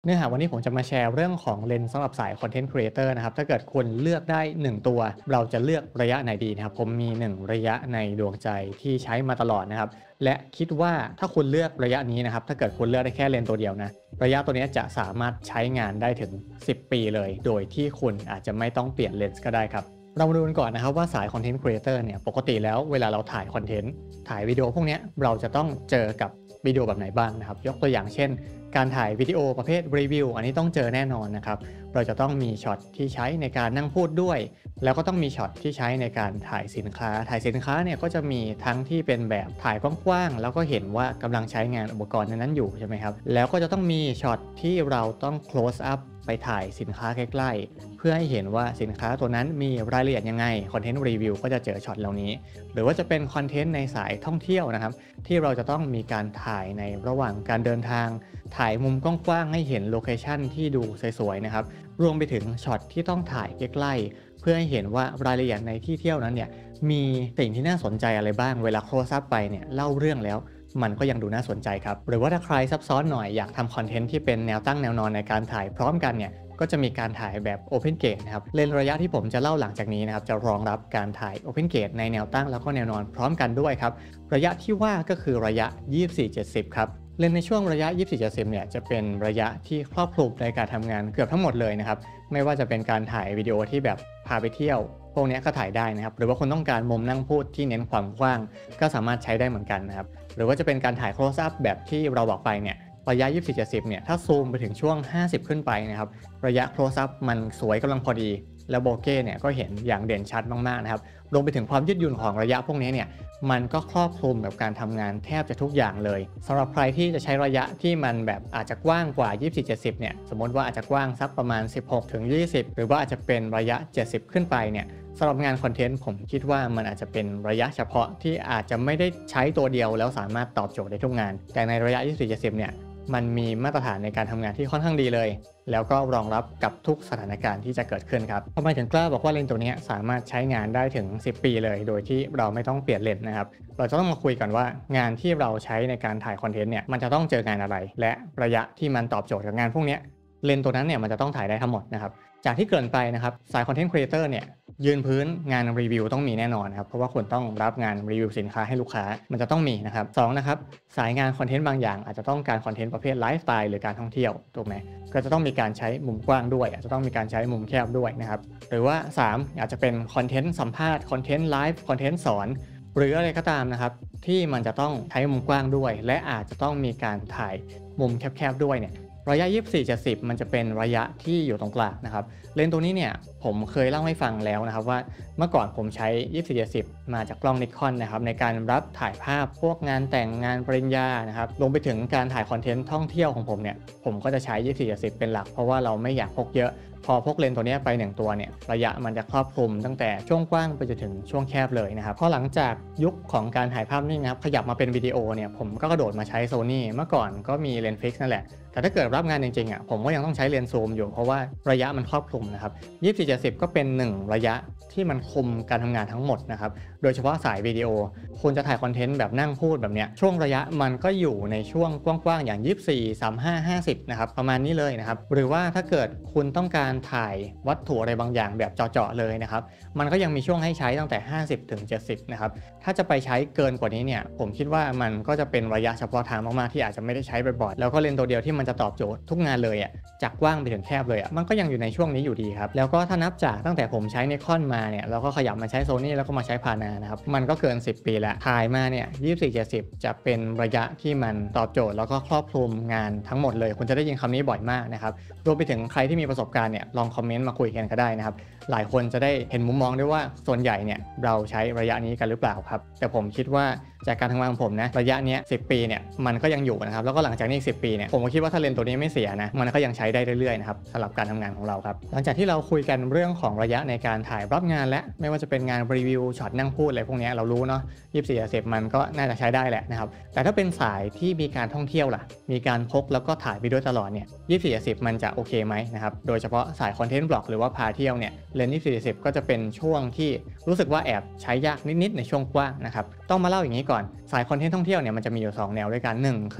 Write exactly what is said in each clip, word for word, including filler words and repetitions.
เนื้อหาวันนี้ผมจะมาแชร์เรื่องของเลนส์สำหรับสายคอนเทนต์ครีเอเตอร์นะครับถ้าเกิดคุณเลือกได้หนึ่งตัวเราจะเลือกระยะไหนดีนะครับผมมีหนึ่งระยะในดวงใจที่ใช้มาตลอดนะครับและคิดว่าถ้าคุณเลือกระยะนี้นะครับถ้าเกิดคุณเลือกได้แค่เลนส์ตัวเดียวนะระยะตัวนี้จะสามารถใช้งานได้ถึงสิบปีเลยโดยที่คุณอาจจะไม่ต้องเปลี่ยนเลนส์ก็ได้ครับเรามาดูกันก่อนนะครับว่าสายคอนเทนต์ครีเอเตอร์เนี่ยปกติแล้วเวลาเราถ่ายคอนเทนต์ถ่ายวิดีโอพวกนี้เราจะต้องเจอกับวิดีโอแบบไหนบ้างนะครับยกตัวอย่างเช่นการถ่ายวิดีโอประเภทรีวิวอันนี้ต้องเจอแน่นอนนะครับเราจะต้องมีช็อตที่ใช้ในการนั่งพูดด้วยแล้วก็ต้องมีช็อตที่ใช้ในการถ่ายสินค้าถ่ายสินค้าเนี่ยก็จะมีทั้งที่เป็นแบบถ่ายกว้างๆแล้วก็เห็นว่ากำลังใช้งานอุปกรณ์นั้นอยู่ใช่ไหมครับแล้วก็จะต้องมีช็อตที่เราต้อง close up ไปถ่ายสินค้าใกล้ๆเพื่อให้เห็นว่าสินค้าตัวนั้นมีรายละเอียดยังไงคอนเทนต์รีวิวก็จะเจอช็อตเหล่านี้หรือว่าจะเป็นคอนเทนต์ในสายท่องเที่ยวนะครับที่เราจะต้องมีการถ่ายในระหว่างการเดินทางถ่ายมุมกว้างๆให้เห็นโลเคชั่นที่ดูสวยๆนะครับรวมไปถึงช็อตที่ต้องถ่ายใกล้ๆเพื่อให้เห็นว่ารายละเอียดในที่เที่ยวนั้นเนี่ยมีสิ่งที่น่าสนใจอะไรบ้างเวลาโคลซับไปเนี่ยเล่าเรื่องแล้วมันก็ยังดูน่าสนใจครับหรือว่าถ้าใครซับซ้อนหน่อยอยากทำคอนเทนต์ที่เป็นแนวตั้งแนวนอนในการถ่ายพร้อมกันเนี่ยก็จะมีการถ่ายแบบ Open Gate นะครับเลนส์ระยะที่ผมจะเล่าหลังจากนี้นะครับจะรองรับการถ่าย Open Gate ในแนวตั้งแล้วก็แนวนอนพร้อมกันด้วยครับระยะที่ว่าก็คือระยะ ยี่สิบสี่ เจ็ดสิบ ครับเลนส์ในช่วงระยะ ยี่สิบสี่ เจ็ดสิบ เนี่ยจะเป็นระยะที่ครอบคลุมในการทำงานเกือบทั้งหมดเลยนะครับไม่ว่าจะเป็นการถ่ายวิดีโอที่แบบพาไปเที่ยวพวกนี้ก็ถ่ายได้นะครับหรือว่าคุณต้องการมุมนั่งพูดที่เน้นความกว้างก็สามารถใช้ได้เหมือนกันนะครับหรือว่าจะเป็นการถ่าย close up แบบที่เราบอกไปเนี่ยระยะ ยี่สิบสี่ เจ็ดสิบ เนี่ยถ้าซูมไปถึงช่วงห้าสิบขึ้นไปนะครับระยะ close up มันสวยกำลังพอดีแล้วโบเก้เนี่ยก็เห็นอย่างเด่นชัดมากๆนะครับรวมไปถึงความยืดหยุ่นของระยะพวกนี้เนี่ยมันก็ครอบคลุมกับการทำงานแทบจะทุกอย่างเลยสำหรับใครที่จะใช้ระยะที่มันแบบอาจจะกว้างกว่า ยี่สิบสี่ เจ็ดสิบ เนี่ยสมมติว่าอาจจะกว้างสักประมาณ สิบหกถึงยี่สิบ หรือว่าอาจจะเป็นระยะ เจ็ดสิบ ขึ้นไปเนี่ยสำหรับงานคอนเทนต์ผมคิดว่ามันอาจจะเป็นระยะเฉพาะที่อาจจะไม่ได้ใช้ตัวเดียวแล้วสามารถตอบโจทย์ได้ทุกงานแต่ในระยะ ยี่สิบสี่ เจ็ดสิบ เนี่ยมันมีมาตรฐานในการทำงานที่ค่อนข้างดีเลยแล้วก็รองรับกับทุกสถานการณ์ที่จะเกิดขึ้นครับทำไมถึงกล้าบอกว่าเลนส์ตัวนี้สามารถใช้งานได้ถึงสิบปีเลยโดยที่เราไม่ต้องเปลี่ยนเลนส์นะครับเราจะต้องมาคุยกันว่างานที่เราใช้ในการถ่ายคอนเทนต์เนี่ยมันจะต้องเจองานอะไรและระยะที่มันตอบโจทย์กับงานพวกนี้เลนส์ตัวนั้นเนี่ยมันจะต้องถ่ายได้ทั้งหมดนะครับจากที่เกริ่นไปนะครับสายคอนเทนต์ครีเอเตอร์เนี่ยยืนพื้นงานรีวิวต้องมีแน่นอนครับเพราะว่าคุณต้องรับงานรีวิวสินค้าให้ลูกค้ามันจะต้องมีนะครับสองนะครับสายงานคอนเทนต์บางอย่างอาจจะต้องการคอนเทนต์ประเภทไลฟ์สไตล์หรือการท่องเที่ยวถูกไหมก็จะต้องมีการใช้มุมกว้างด้วยอาจจะต้องมีการใช้มุมแคบด้วยนะครับหรือว่าสามอาจจะเป็นคอนเทนต์สัมภาษณ์คอนเทนต์ไลฟ์คอนเทนต์สอนหรืออะไรก็ตามนะครับที่มันจะต้องใช้มุมกว้างด้วยและอาจจะต้องมีการถ่ายมุมแคบๆด้วยเนี่ยระยะ ยี่สิบสี่ เจ็ดสิบ มันจะเป็นระยะที่อยู่ตรงกลางนะครับเลนส์ตัวนี้เนี่ยผมเคยเล่าให้ฟังแล้วนะครับว่าเมื่อก่อนผมใช้ ยี่สิบสี่ เจ็ดสิบ มาจากกล้อง Nikon นะครับในการรับถ่ายภาพพวกงานแต่งงานปริญญานะครับรวมไปถึงการถ่ายคอนเทนต์ท่องเที่ยวของผมเนี่ยผมก็จะใช้ ยี่สิบสี่ เจ็ดสิบ เป็นหลักเพราะว่าเราไม่อยากพกเยอะพอพกเลนส์ตัวนี้ไปหนึ่งตัวเนี่ยระยะมันจะครอบคลุมตั้งแต่ช่วงกว้างไปจนถึงช่วงแคบเลยนะครับพอหลังจากยุคของการถ่ายภาพนี่นะครับขยับมาเป็นวิดีโอเนี่ยผมก็กระโดดมาใช้ Sony เมื่อก่อนก็มีเลนส์ฟิกซ์นั่นแหละแต่ถ้าเกิดรับงานจริงๆอ่ะผมก็ยังต้องใช้เลนส์ซูมอยู่เพราะว่าระยะมันครอบคลุมนะครับ ยี่สิบสี่ เจ็ดสิบ ก็เป็นหนึ่งระยะที่มันคุมการทำงานทั้งหมดนะครับโดยเฉพาะสายวิดีโอคุณจะถ่ายคอนเทนต์แบบนั่งพูดแบบเนี้ยช่วงระยะมันก็อยู่ในช่วงกว้างๆอย่างยี่สิบสี่ สามสิบห้า ห้าสิบนะครับประมาณนี้เลยนะครับหรือว่าถ้าเกิดคุณต้องการถ่ายวัตถุอะไรบางอย่างแบบเจาะๆเลยนะครับมันก็ยังมีช่วงให้ใช้ตั้งแต่ห้าสิบถึงเจ็ดสิบนะครับถ้าจะไปใช้เกินกว่านี้เนี่ยผมคิดว่ามันก็จะเป็นระยะเฉพาะทางมากๆที่อาจจะไม่ได้ใช้บ่อยๆแล้วก็เลนส์ตัวเดียวที่มันจะตอบโจทย์ทุกงานเลยอ่ะจากกว้างไปถึงแคบเลยอ่ะมันก็ยังอยู่ในช่วงนี้อยู่ดีครับแล้วก็ถ้านับจากตั้งแต่ผมใช้ Nikon มาเนี่ยแล้วก็ขยับมาใช้ Sony แล้วก็มาใช้ Pana นะครับมันก็เกินสิบปีแล้วถ่ายมาเนี่ย ยี่สิบสี่ เจ็ดสิบ จะเป็นระยะที่มันตอบโจทย์แล้วก็ครอบคลุมงานทั้งหมดเลยคุณจะได้ยินคำนี้บ่อยมากนะครับรวมไปถึงใครที่มีประสบการณ์เนี่ยลองคอมเมนต์มาคุยกันก็ได้นะครับหลายคนจะได้เห็นมุมมองด้วยว่าส่วนใหญ่เนี่ยเราใช้ระยะนี้กันหรือเปล่าครับแต่ผมคิดว่าจากการทำงานของผมนะระยะเนี้ยสิบปีเนี่ยมันก็ยังอยู่นะครับแล้วก็หลังจากนี้อีกสิบปีเนี่ยผมก็คิดว่าถ้าเลนส์ตัวนี้ไม่เสียนะมันก็ยังใช้ได้เรื่อยๆนะครับสำหรับการทำงานของเราครับหลังจากที่เราคุยกันเรื่องของระยะในการถ่ายรับงานและไม่ว่าจะเป็นงานรีวิวช็อตนั่งพูดอะไรพวกนี้เรารู้เนาะยี่สิบสี่ สิบมันก็น่าจะใช้ได้แหละนะครับแต่ถ้าเป็นสายที่มีการท่องเที่ยวล่ะมีการพกแล้วก็ถ่ายไปด้วยตลอดเนี่ยยี่สิบสี่ สิบมันจะโอเคไหมนะครับโดยเฉพาะสายคอนเทนต์บล็อกหรือว่าพาเที่ยวเนี่ยเลนส์ยี่สิบสี่ สิบก็จะเป็นช่วงที่รู้สึกว่าแอบใช้ยากนิดๆในช่วงกว้างนะครับต้องมาเล่าอย่างนี้ก่อนสายคอนเทนต์ท่องเที่ยวเนี่ยมันจะมีอยู่สองแนวด้วยกันหนึ่งคือ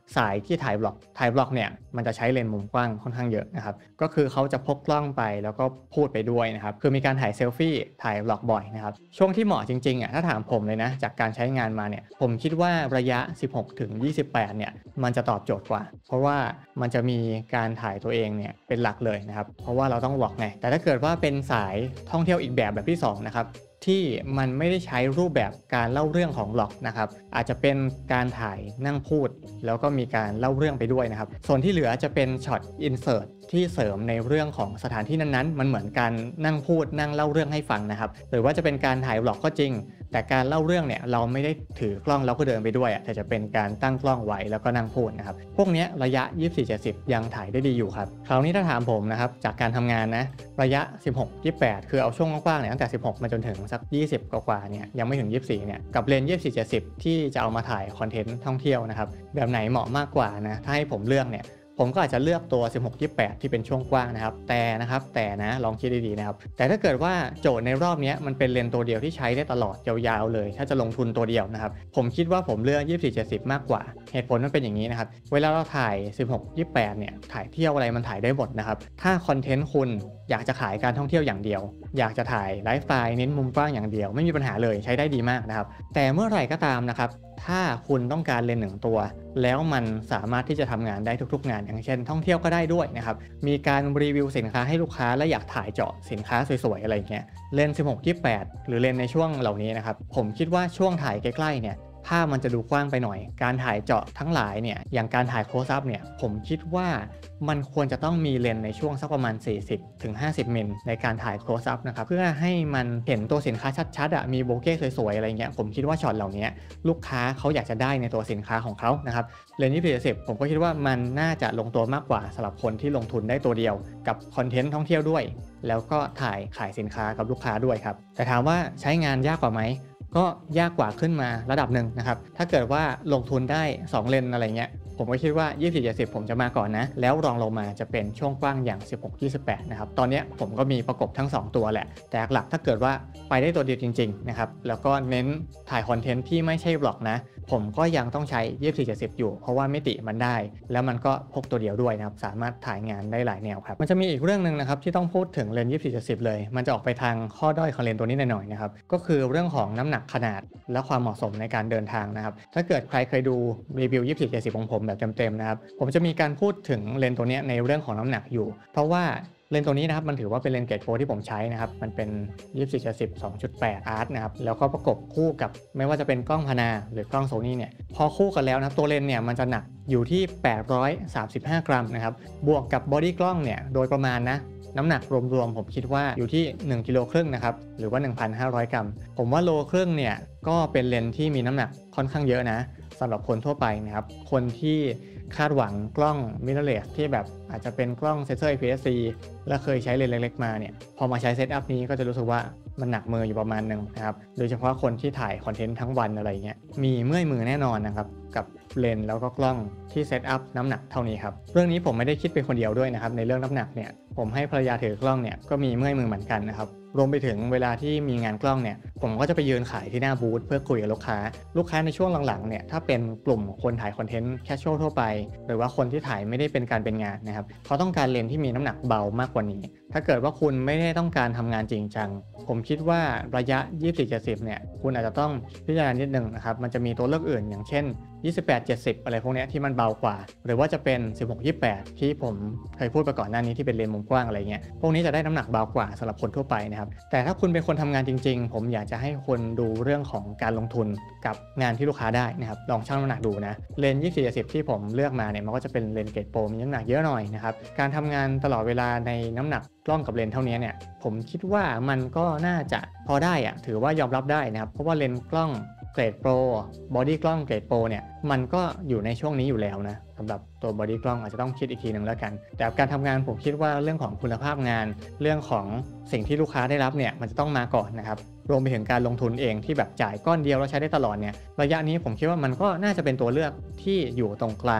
สายที่ถ่ายบล็อกถ่ายบล็อกเนี่ยมันจะใช้เลนส์มุมกว้างค่อนข้างเยอะนะครับก็คือเขาจะพกกล้องไปแล้วก็พูดไปด้วยนะครับคือมีการถ่ายเซลฟี่ถ่ายบล็อกบ่อยนะครับช่วงที่เหมาะจริงๆอ่ะถ้าถามผมเลยนะจากการใช้งานมาเนี่ยผมคิดว่าระยะสิบหกถึงยี่สิบแปดเนี่ยมันจะตอบโจทย์กว่าเพราะว่ามันจะมีการถ่ายตัวเองเนี่ยเป็นหลักเลยนะครับเพราะว่าเราต้องบล็อกไงแต่ถ้าเกิดว่าเป็นสายท่องเที่ยวอีกแบบแบบที่สองนะครับที่มันไม่ได้ใช้รูปแบบการเล่าเรื่องของบล็อกนะครับอาจจะเป็นการถ่ายนั่งพูดแล้วก็มีการเล่าเรื่องไปด้วยนะครับส่วนที่เหลือจะเป็นช็อตอินเสิร์ตที่เสริมในเรื่องของสถานที่นั้นๆมันเหมือนการนั่งพูดนั่งเล่าเรื่องให้ฟังนะครับหรือว่าจะเป็นการถ่ายบล็อกก็จริงแต่การเล่าเรื่องเนี่ยเราไม่ได้ถือกล้องแล้วก็เดินไปด้วยแต่จะเป็นการตั้งกล้องไว้แล้วก็นั่งพูดนะครับพวกนี้ระยะยี่สิบสี่ เจ็ดสิบยังถ่ายได้ดีอยู่ครับคราวนี้ถ้าถามผมนะครับจากการทำงานนะระยะสิบหก ยี่สิบแปดคือเอาช่วงกว้างๆเนี่ยตั้งแต่สิบหกมาจนถึงสักยี่สิบกว่าๆเนี่ยยังไม่ถึงยี่สิบสี่เนี่ยกับเลนส์ยี่สิบสี่ เจ็ดสิบที่จะเอามาถ่ายคอนเทนต์ท่องเที่ยวนะครับแบบไหนเหมาะมากกว่านะถ้าให้ผมเลือกเนี่ยผมก็อาจจะเลือกตัวสิบหก ยี่สิบแปดที่เป็นช่วงกว้างนะครับแต่นะครับแต่นะลองคิดดีๆนะครับแต่ถ้าเกิดว่าโจทย์ในรอบนี้มันเป็นเลนส์ตัวเดียวที่ใช้ได้ตลอดยาวๆเลยถ้าจะลงทุนตัวเดียวนะครับผมคิดว่าผมเลือกยี่สิบสี่ เจ็ดสิบมากกว่าเหตุผลมันเป็นอย่างนี้นะครับเวลาเราถ่ายสิบหก ยี่สิบแปดเนี่ยถ่ายเที่ยวอะไรมันถ่ายได้หมดนะครับถ้าคอนเทนต์คุณอยากจะขายการท่องเที่ยวอย่างเดียวอยากจะถ่ายไลฟ์สไตล์เน้นมุมกว้างอย่างเดียวไม่มีปัญหาเลยใช้ได้ดีมากนะครับแต่เมื่อไหร่ก็ตามนะครับถ้าคุณต้องการเลนส์หนึ่งตัวแล้วมันสามารถที่จะทำงานได้ทุกๆงานอย่างเช่นท่องเที่ยวก็ได้ด้วยนะครับมีการรีวิวสินค้าให้ลูกค้าและอยากถ่ายเจาะสินค้าสวยๆอะไรอย่างเงี้ยเลนส์สิบหก ยี่สิบแปดหรือเลนส์ในช่วงเหล่านี้นะครับผมคิดว่าช่วงถ่ายใกล้ๆเนี่ยภาพมันจะดูกว้างไปหน่อยการถ่ายเจาะทั้งหลายเนี่ยอย่างการถ่ายโคลสอัพเนี่ยผมคิดว่ามันควรจะต้องมีเลนส์ในช่วงสักประมาณสี่สิบถึงห้าสิบมิลในการถ่ายโคลสอัพนะครับเพื่อให้มันเห็นตัวสินค้าชัดๆอ่ะมีโบเก้สวยๆอะไรเงี้ยผมคิดว่าช็อตเหล่านี้ลูกค้าเขาอยากจะได้ในตัวสินค้าของเขานะครับเลนส์ยี่สิบ เจ็ดสิบผมก็คิดว่ามันน่าจะลงตัวมากกว่าสำหรับคนที่ลงทุนได้ตัวเดียวกับคอนเทนต์ท่องเที่ยวด้วยแล้วก็ถ่ายขายสินค้ากับลูกค้าด้วยครับแต่ถามว่าใช้งานยากกว่าไหมก็ยากกว่าขึ้นมาระดับหนึ่งนะครับถ้าเกิดว่าลงทุนได้สองเลนอะไรเงี้ยผมก็คิดว่ายี่สิบสี่ เจ็ดสิบผมจะมาก่อนนะแล้วรองลงมาจะเป็นช่วงกว้างอย่างสิบหก ยี่สิบแปดนะครับตอนนี้ผมก็มีประกบทั้งสองตัวแหละแต่หลักถ้าเกิดว่าไปได้ตัวเดียวจริงๆนะครับแล้วก็เน้นถ่ายคอนเทนต์ที่ไม่ใช่บล็อกนะผมก็ยังต้องใช้ยี่สิบสี่ เจ็ดสิบอยู่เพราะว่ามิติมันได้แล้วมันก็พกตัวเดียวด้วยนะครับสามารถถ่ายงานได้หลายแนวครับมันจะมีอีกเรื่องนึงนะครับที่ต้องพูดถึงเลนส์ยี่สิบสี่ เจ็ดสิบเลยมันจะออกไปทางข้อด้อยของเลนส์ตัวนี้หน่อยๆนะครับก็คือเรื่องของน้ำหนักขนาดและความเหมาะสมในการเดินทางนะครับถ้าเกิดใครเคยดูรีวิวยี่สิบสี่ เจ็ดสิบของผมแบบเต็มๆนะครับผมจะมีการพูดถึงเลนส์ตัวนี้ในเรื่องของน้ำหนักอยู่เพราะว่าเลนส์ตัวนี้นะครับมันถือว่าเป็นเลนส์เกรดโปรที่ผมใช้นะครับมันเป็นยี่สิบสี่ เจ็ดสิบ สองจุดแปด อาร์ตนะครับแล้วก็ประกบคู่กับไม่ว่าจะเป็นกล้องพานาหรือกล้องโซนี่เนี่ยพอคู่กันแล้วนะตัวเลนส์เนี่ยมันจะหนักอยู่ที่แปดร้อยสามสิบห้ากรัมนะครับบวกกับบอดี้กล้องเนี่ยโดยประมาณนะน้ำหนักรวมๆผมคิดว่าอยู่ที่หนึ่งกิโลครึ่งนะครับหรือว่า หนึ่งพันห้าร้อย กรัมผมว่าโลครึ่งเนี่ยก็เป็นเลนส์ที่มีน้ำหนักค่อนข้างเยอะนะสำหรับคนทั่วไปนะครับคนที่คาดหวังกล้องมิเรอร์เลสที่แบบอาจจะเป็นกล้องเซนเซอร์ เอ พี เอส ซี และเคยใช้เลนส์เล็กๆมาเนี่ยพอมาใช้เซตอัพนี้ก็จะรู้สึกว่ามันหนักมืออยู่ประมาณหนึ่งนะครับโดยเฉพาะคนที่ถ่ายคอนเทนต์ทั้งวันอะไรเงี้ยมีเมื่อยมือแน่นอนนะครับกับเลนส์แล้วก็กล้องที่เซตอัพน้ำหนักเท่านี้ครับเรื่องนี้ผมไม่ได้คิดเป็นคนเดียวด้วยนะครับในเรื่องน้ำหนักเนี่ยผมให้ภรรยาถือกล้องเนี่ยก็มีเมื่อยมือเหมือนกันนะครับรวมไปถึงเวลาที่มีงานกล้องเนี่ยผมก็จะไปยืนขายที่หน้าบูธเพื่อคุยกับลูกค้าลูกค้าในช่วงหลังๆเนี่ยถ้าเป็นกลุ่มคนถ่ายคอนเทนต์แคชชวลทั่วไปหรือว่าคนที่ถ่ายไม่ได้เป็นการเป็นงานนะครับเขาต้องการเลนส์ที่มีน้ำหนักเบามากกว่านี้ถ้าเกิดว่าคุณไม่ได้ต้องการทำงานจริงจังผมคิดว่าระยะยี่สิบสี่ เจ็ดสิบเนี่ยคุณอาจจะต้องพิจารณานิดนึงนะครับมันจะมีตัวเลือกอื่นอย่างเช่นยี่สิบแปด เจ็ดสิบอะไรพวกนี้ที่มันเบากว่าหรือว่าจะเป็นสิบหก ยี่สิบแปดที่ผมเคยพูดไปก่อนหน้านี้ที่เป็นเลนส์มุมกว้างอะไรเงี้ยพวกนี้จะได้น้ำหนักเบากว่าสำหรับคนทั่วไปนะครับแต่ถ้าคุณเป็นคนทำงานจริงๆผมอยากจะให้คนดูเรื่องของการลงทุนกับงานที่ลูกค้าได้นะครับลองชั่งน้ำหนักดูนะเลนส์ยี่สิบสี่ เจ็ดสิบที่ผมเลือกมาเนี่ยมันก็จะเป็นเลนส์เกรดโปรมีน้ำหนักเยอะหน่อยนะครับการทำงานตลอดเวลาในน้ำหนักกล้องกับเลนส์เท่านี้เนี่ยผมคิดว่ามันก็น่าจะพอได้อะถือว่ายอมรับได้นะครับเพราะว่าเลนส์กล้องเกรดโปรบอดี้กล้องเกรดโปรเนี่ยมันก็อยู่ในช่วงนี้อยู่แล้วนะสำหรับตัวบอดี้กล้องอาจจะต้องคิดอีกทีหนึ่งแล้วกันแต่การทำงานผมคิดว่าเรื่องของคุณภาพงานเรื่องของสิ่งที่ลูกค้าได้รับเนี่ยมันจะต้องมาก่อนนะครับรวมไปถึงการลงทุนเองที่แบบจ่ายก้อนเดียวแล้วใช้ได้ตลอดเนี่ยระยะนี้ผมคิดว่ามันก็น่าจะเป็นตัวเลือกที่อยู่ตรงกลาง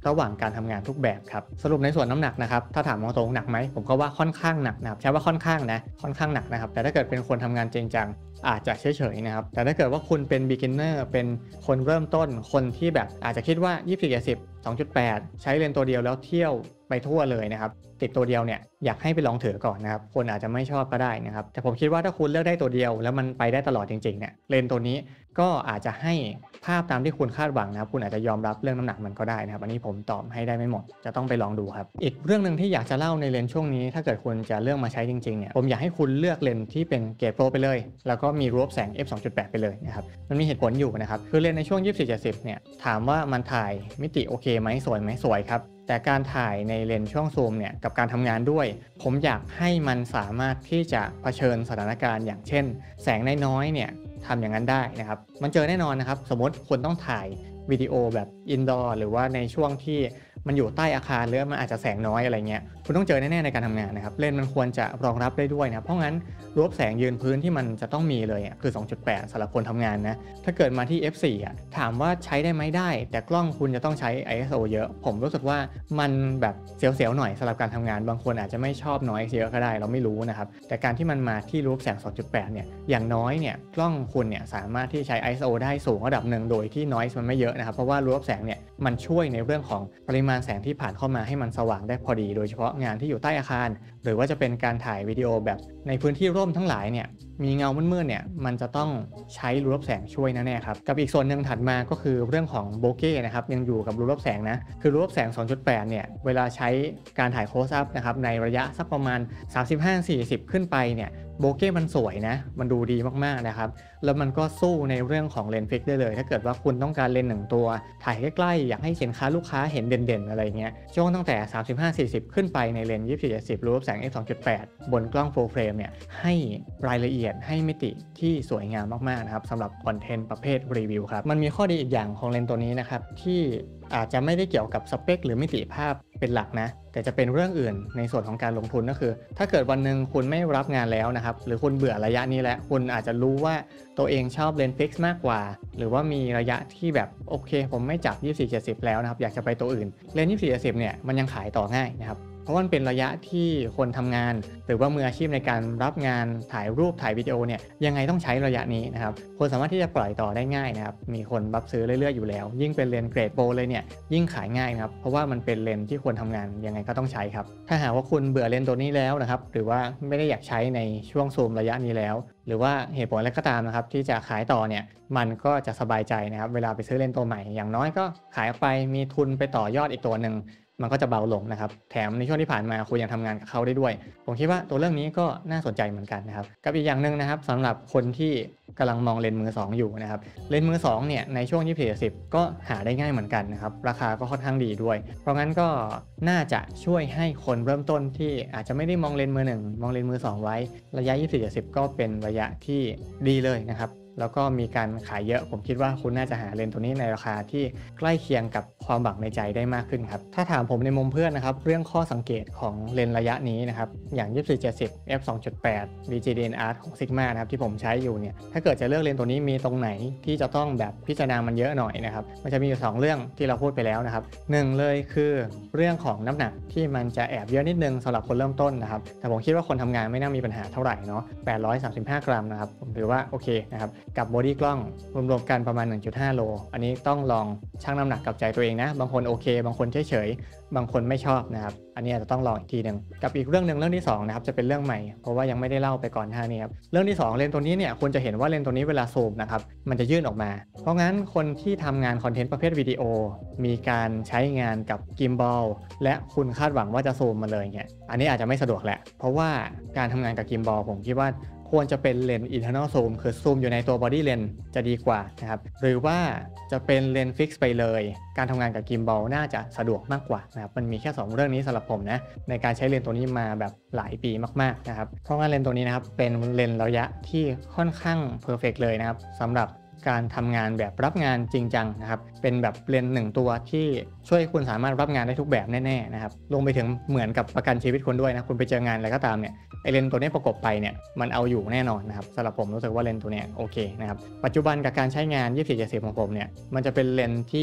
ระหว่างการทำงานทุกแบบครับสรุปในส่วนน้ำหนักนะครับถ้าถามตรงๆหนักไหมผมก็ว่าค่อนข้างหนักนะครับใช้ว่าค่อนข้างนะค่อนข้างหนักนะครับแต่ถ้าเกิดเป็นคนทำงานจริงจังอาจจะเฉยๆนะครับแต่ถ้าเกิดว่าคุณเป็น beginner เป็นคนเริ่มต้นคนที่แบบอาจจะคิดว่ายี่สิบสี่ เจ็ดสิบ สองจุดแปด ใช้เลนส์ตัวเดียวแล้วเที่ยวไปทั่วเลยนะครับติดตัวเดียวเนี่ยอยากให้ไปลองถือก่อนนะครับคนอาจจะไม่ชอบก็ได้นะครับแต่ผมคิดว่าถ้าคุณเลือกได้ตัวเดียวแล้วมันไปได้ตลอดจริงๆเนี่ยเลนส์ตัวนี้ก็อาจจะให้ภาพตามที่คุณคาดหวังนะครับคุณอาจจะยอมรับเรื่องน้ำหนักมันก็ได้นะครับอันนี้ผมตอบให้ได้ไม่หมดจะต้องไปลองดูครับอีกเรื่องนึงที่อยากจะเล่าในเลนส์ช่วงนี้ถ้าเกิดคุณจะเลือกมาใช้จริงๆเนี่ยผมอยากให้คุณเลือกเลนส์ที่เป็นเกรดโปรไปเลยแล้วก็มีรูปแสง เอฟ สองจุดแปด ไปเลยนะครับมันมีเหตุผลอยู่นะครับคือเลนส์ในช่วงยี่สิบสี่ เจ็ดสิบเนี่ยถามว่ามันถ่ายมิติโอเคไหมสวยไหมสวยครับแต่การถ่ายในเลนส์ช่วงซูมเนี่ยกับการทำงานด้วยผมอยากให้มันสามารถที่จะเผชิญสถานการณ์อย่างเช่นแสงน้อยๆเนี่ยทำอย่างนั้นได้นะครับมันเจอแน่นอนนะครับสมมติคุณต้องถ่ายวิดีโอแบบอินดอร์หรือว่าในช่วงที่มันอยู่ใต้อาคารหรือมันอาจจะแสงน้อยอะไรเงี้ยคุณต้องเจอแน่ๆในการทำงานนะครับเลนส์มันควรจะรองรับได้ด้วยนะเพราะงั้นรูปแสงยืนพื้นที่มันจะต้องมีเลยอ่ะคือ สองจุดแปด สำหรับคนทำงานนะถ้าเกิดมาที่ เอฟ โฟร์ อ่ะถามว่าใช้ได้ไหมได้แต่กล้องคุณจะต้องใช้ ไอ เอส โอ เยอะผมรู้สึกว่ามันแบบเสียวๆหน่อยสำหรับการทำงานบางคนอาจจะไม่ชอบน้อยเยอะก็ได้เราไม่รู้นะครับแต่การที่มันมาที่รูปแสง สองจุดแปด เนี่ยอย่างน้อยเนี่ยกล้องคุณเนี่ยสามารถที่ใช้ ไอ เอส โอ ได้สูงระดับหนึ่งโดยที่น้อยมันไม่เยอะนะครับเพราะว่ารูปแสงเนี่ยมันช่วยในเรื่องของปริมาณแสงที่ผ่านเข้ามาให้มันสว่างได้พอดีโดยเฉพาะงานที่อยู่ใต้อาคารหรือว่าจะเป็นการถ่ายวิดีโอแบบในพื้นที่ร่มทั้งหลายเนี่ยมีเงามืดๆเนี่ยมันจะต้องใช้รูปแสงช่วยแน่ๆครับกับอีกส่วนหนึ่งถัดมาก็คือเรื่องของโบเก้นะครับยังอยู่กับรูปแสงนะคือรูปแสง สองจุดแปด เนี่ยเวลาใช้การถ่ายโคลสอัพนะครับในระยะสักประมาณ สามสิบห้าถึงสี่สิบ ขึ้นไปเนี่ยโบเก้มันสวยนะมันดูดีมากๆนะครับแล้วมันก็สู้ในเรื่องของเลนส์ฟิกได้เลยถ้าเกิดว่าคุณต้องการเลนส์หนึ่งตัวถ่ายใกล้ๆอยากให้สินค้าลูกค้าเห็นเด่นๆอะไรเงี้ยช่วงตั้งแต่ สามสิบห้าถึงสี่สิบ ขึ้นไปในเลนส์ ยี่สิบสี่ เจ็ดสิบ รูปแสง เอฟ สองจุดแปด บนกล้อง full frame เนี่ยให้รายละเอียดให้มิติที่สวยงามมากๆนะครับสำหรับคอนเทนต์ประเภทรีวิวครับมันมีข้อดีอีกอย่างของเลนส์ตัวนี้นะครับที่อาจจะไม่ได้เกี่ยวกับสเปคหรือมิติภาพเป็นหลักนะแต่จะเป็นเรื่องอื่นในส่วนของการลงทุนก็คือถ้าเกิดวันหนึ่งคุณไม่รับงานแล้วนะครับหรือคุณเบื่อระยะนี้แล้วคุณอาจจะรู้ว่าตัวเองชอบเลนส์ฟิกซ์มากกว่าหรือว่ามีระยะที่แบบโอเคผมไม่จับ ยี่สิบสี่ เจ็ดสิบ แล้วนะครับอยากจะไปตัวอื่นเลนส์ ยี่สิบสี่ เจ็ดสิบ เนี่ยมันยังขายต่อง่ายนะครับเพราะมันเป็นระยะที่คนทำงานหรือว่ามืออาชีพในการรับงานถ่ายรูปถ่ายวิดีโอเนี่ยยังไงต้องใช้ระยะนี้นะครับคนสามารถที่จะปล่อยต่อได้ง่ายนะครับมีคนรับซื้อเรื่อยๆอยู่แล้วยิ่งเป็นเลนส์เกรดโปรเลยเนี่ยยิ่งขายง่ายนะครับเพราะว่ามันเป็นเลนส์ที่คนทำงานยังไงก็ต้องใช้ครับถ้าหากว่าคุณเบื่อเลนส์ตัวนี้แล้วนะครับหรือว่าไม่ได้อยากใช้ในช่วงซูมระยะนี้แล้วหรือว่าเหตุผลอะไรก็ตามนะครับที่จะขายต่อเนี่ยมันก็จะสบายใจนะครับเวลาไปซื้อเลนส์ตัวใหม่อย่างน้อยก็ขายออกไปมีทุนไปต่อยอดอีกตัวหนึ่งมันก็จะเบาลงนะครับแถมในช่วงที่ผ่านมาคุณยังทำงานกับเขาได้ด้วยผมคิดว่าตัวเรื่องนี้ก็น่าสนใจเหมือนกันนะครับกับอีกอย่างหนึ่งนะครับสำหรับคนที่กำลังมองเลนส์มือสองอยู่นะครับเลนส์มือสองเนี่ยในช่วงยี่สิบสี่ สิบก็หาได้ง่ายเหมือนกันนะครับราคาก็ค่อนข้างดีด้วยเพราะงั้นก็น่าจะช่วยให้คนเริ่มต้นที่อาจจะไม่ได้มองเลนส์มือหนึ่งมองเลนส์มือสองไว้ระยะยี่สิบสี่ สิบก็เป็นระยะที่ดีเลยนะครับแล้วก็มีการขายเยอะผมคิดว่าคุณน่าจะหาเลนส์ตัวนี้ในราคาที่ใกล้เคียงกับความหวังในใจได้มากขึ้นครับถ้าถามผมในมุมเพื่อนนะครับเรื่องข้อสังเกตของเลนส์ระยะนี้นะครับอย่าง ยี่สิบสี่ เจ็ดสิบ เอฟ สองจุดแปด ดี จี ดี เอ็น อาร์ ของ Sigma นะครับที่ผมใช้อยู่เนี่ยถ้าเกิดจะเลือกเลนส์ตัวนี้มีตรงไหนที่จะต้องแบบพิจารณามันเยอะหน่อยนะครับมันจะมีอยู่สองเรื่องที่เราพูดไปแล้วนะครับหนึ่งเลยคือเรื่องของน้ำหนักที่มันจะแอบเยอะนิดนึงสำหรับคนเริ่มต้นนะครับแต่ผมคิดว่าคนทำงานไม่น่ามีปัญหาเท่าไหร่เนาะแปดร้อยสามสิบห้ากรัมนะครับผมถือว่าโอเคนะครับกับบอดี้กล้องรวมๆกันประมาณ หนึ่งจุดห้า โลอันนี้ต้องลองชั่งน้ำหนักกับใจตัวเองนะบางคนโอเคบางคนเฉยๆบางคนไม่ชอบนะครับอันนี้อาจจะต้องลองอีกทีหนึ่งกับอีกเรื่องหนึ่งเรื่องที่สองนะครับจะเป็นเรื่องใหม่เพราะว่ายังไม่ได้เล่าไปก่อนหน้านี้ครับเรื่องที่สองเลนส์ตัวนี้เนี่ยคุณจะเห็นว่าเลนส์ตัวนี้เวลาซูมนะครับมันจะยื่นออกมาเพราะงั้นคนที่ทำงานคอนเทนต์ประเภทวิดีโอมีการใช้งานกับกิมบอลและคุณคาดหวังว่าจะซูมมาเลยเนี่ยอันนี้อาจจะไม่สะดวกแหละเพราะว่าการทำงานกับกิมบอลผมคิดว่าควรจะเป็นเลนส์ internal zoom คือซูมอยู่ในตัว body lens จะดีกว่านะครับหรือว่าจะเป็นเลนส์ fix ไปเลยการทำงานกับกิมบอลน่าจะสะดวกมากกว่านะครับมันมีแค่สองเรื่องนี้สำหรับผมนะในการใช้เลนส์ตัวนี้มาแบบหลายปีมากๆนะครับเพราะว่าเลนส์ตัวนี้นะครับเป็นเลนส์ระยะที่ค่อนข้าง perfect เลยนะครับสำหรับการทำงานแบบรับงานจริงจังนะครับเป็นแบบเลนส์หนึ่งตัวที่ช่วยคุณสามารถรับงานได้ทุกแบบแน่ๆนะครับลงไปถึงเหมือนกับประกันชีวิตคนด้วยนะคุณไปเจองานอะไรก็ตามเนี่ยไอเลนส์ตัวนี้ประกบไปเนี่ยมันเอาอยู่แน่นอนนะครับสำหรับผมรู้สึกว่าเลนส์ตัวนี้โอเคนะครับปัจจุบันกับการใช้งาน ยี่สิบสี่ เจ็ดสิบ ของผมเนี่ยมันจะเป็นเลนส์ที่ผ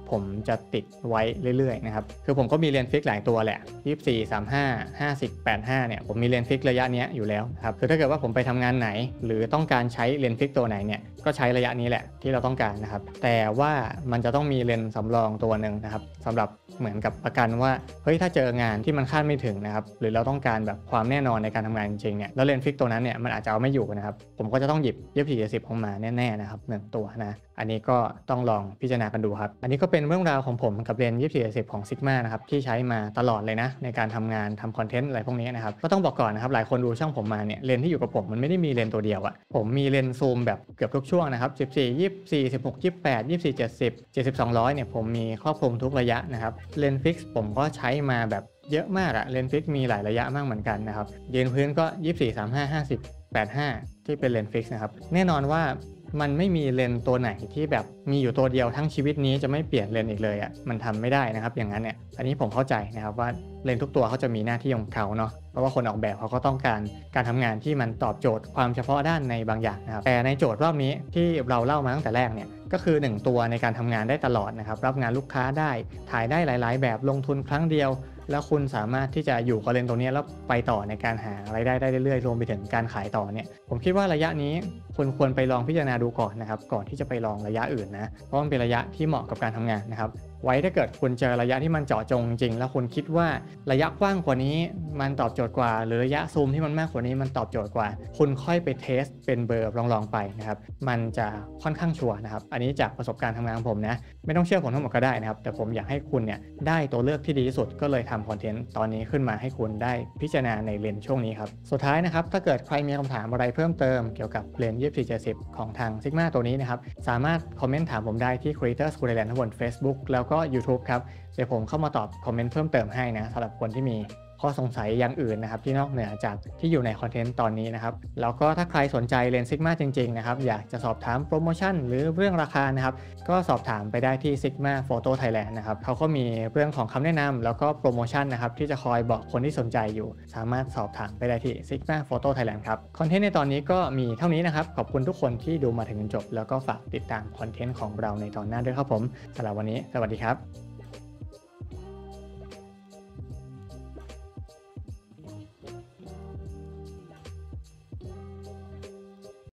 ผมจะติดไว้เรื่อยๆนะครับคือผมก็มีเรียนฟิกหลายตัวแหละยี่สิบสี่ สามสิบห้า ห้าสิบ แปดสิบห้าเนี่ยผมมีเรียนฟิกระยะนี้อยู่แล้วครับคือถ้าเกิดว่าผมไปทำงานไหนหรือต้องการใช้เรียนฟิกตัวไหนเนี่ยก็ใช้ระยะนี้แหละที่เราต้องการนะครับแต่ว่ามันจะต้องมีเลนส์สำรองตัวหนึ่งนะครับสำหรับเหมือนกับประกันว่าเฮ้ยถ้าเจองานที่มันคาดไม่ถึงนะครับหรือเราต้องการแบบความแน่นอนในการทำงานจริงๆเนี่ยแล้วเลนส์ฟิกตัวนั้นเนี่ยมันอาจจะเอาไม่อยู่นะครับผมก็จะต้องหยิบยี่สิบสี่ เจ็ดสิบออกมาแน่ๆนะครับหนึ่งตัวนะอันนี้ก็ต้องลองพิจารณากันดูครับอันนี้ก็เป็นเรื่องราวของผมกับเลนส์ยี่สิบสี่ เจ็ดสิบของ Sigma นะครับที่ใช้มาตลอดเลยนะในการทำงานทำคอนเทนต์อะไรพวกนี้นะครับก็ต้องบอกก่อนนะครับหลายคนดูช่องผมมาเนี่ยเลนส์ที่อยู่กับผมมันไม่ได้มีเลนส์ตัวเดียวอะผมมีเลนส์ซูมแบบเกือบทุกช่วงนะครับสิบสี่ ยี่สิบสี่ สิบหก ยี่สิบแปด ยี่สิบสี่ เจ็ดสิบ เจ็ดสิบ สองร้อยเนี่ยผมมีครอบคลุมทุกระยะนะครับเลนส์ฟิกซ์ผมก็ใช้มาแบบเยอะมากอะเลนส์ฟิกซ์มีหลายระยะมากเหมือนกันนะครับยืนพื้นก็ยี่สิบสี่ สามสิบห้า ห้าสิบ แปดสิบห้าที่เป็นเลนส์ฟิกซ์นะครับแน่นอนว่ามันไม่มีเลนส์ตัวไหนที่แบบมีอยู่ตัวเดียวทั้งชีวิตนี้จะไม่เปลี่ยนเลนส์อีกเลยอ่ะมันทำไม่ได้นะครับอย่างนั้นเนี่ยอันนี้ผมเข้าใจนะครับว่าเลนส์ทุกตัวเขาจะมีหน้าที่ของเขาเนาะเพราะว่าคนออกแบบเขาก็ต้องการการทำงานที่มันตอบโจทย์ความเฉพาะด้านในบางอย่างนะครับแต่ในโจทย์รอบนี้ที่เราเล่ามาตั้งแต่แรกเนี่ยก็คือหนึ่งตัวในการทำงานได้ตลอดนะครับรับงานลูกค้าได้ถ่ายได้หลายๆแบบลงทุนครั้งเดียวแล้วคุณสามารถที่จะอยู่กับเลนส์ตัวนี้แล้วไปต่อในการหารายได้ได้เรื่อยๆรวมไปถึงการขายต่อเนี่ยผมคิดว่าระยะนี้คุณควรไปลองพิจารณาดูก่อนนะครับก่อนที่จะไปลองระยะอื่นนะเพราะมันเป็นระยะที่เหมาะกับการทำงานนะครับไว้ถ้าเกิดคุณเจอระยะที่มันเจาะจงจริงแล้วคุณคิดว่าระยะกว้างกว่านี้มันตอบโจทย์กว่าหรือระยะซูมที่มันมากกว่านี้มันตอบโจทย์กว่าคุณค่อยไปเทสเป็นเบอร์ลองๆไปนะครับมันจะค่อนข้างชัวร์นะครับอันนี้จากประสบการณ์ทำงานของผมนะไม่ต้องเชื่อผมทั้งหมดก็ได้นะครับแต่ผมอยากให้คุณเนี่ยได้ตัวเลือกที่ดีที่สุดก็เลยทำคอนเทนต์ตอนนี้ขึ้นมาให้คุณได้พิจารณาในเลนส์ช่วงนี้ครับสุดท้ายนะครับถ้าเกิดใครมีคำถามอะไรเพิ่มเติมเกี่ยวกับเลนส์ยี่สิบสี่ เจ็ดสิบของทาง Sigma ตัวนี้นะครับสามารถคอมเมนต์ถามผมได้ที่ Creator School Thailand ทั้งบน Facebook แล้วก็ YouTube ครับเดี๋ยวผมเข้ามาตอบคอมเมนต์เพิ่มเติมให้นะสำหรับคนที่มีข้อสงสัยอย่างอื่นนะครับที่นอกเหนือจากที่อยู่ในคอนเทนต์ตอนนี้นะครับแล้วก็ถ้าใครสนใจเลนส์ Sigma จริงๆนะครับอยากจะสอบถามโปรโมชั่นหรือเรื่องราคานะครับก็สอบถามไปได้ที่ Sigma Photo Thailand นะครับเขาก็มีเรื่องของคำแนะนำแล้วก็โปรโมชั่นนะครับที่จะคอยบอกคนที่สนใจอยู่สามารถสอบถามไปได้ที่ Sigma Photo Thailand ครับคอนเทนต์ในตอนนี้ก็มีเท่านี้นะครับขอบคุณทุกคนที่ดูมาถึงจนจบแล้วก็ฝากติดตามคอนเทนต์ของเราในตอนหน้าด้วยครับผมสำหรับวันนี้สวัสดีครับ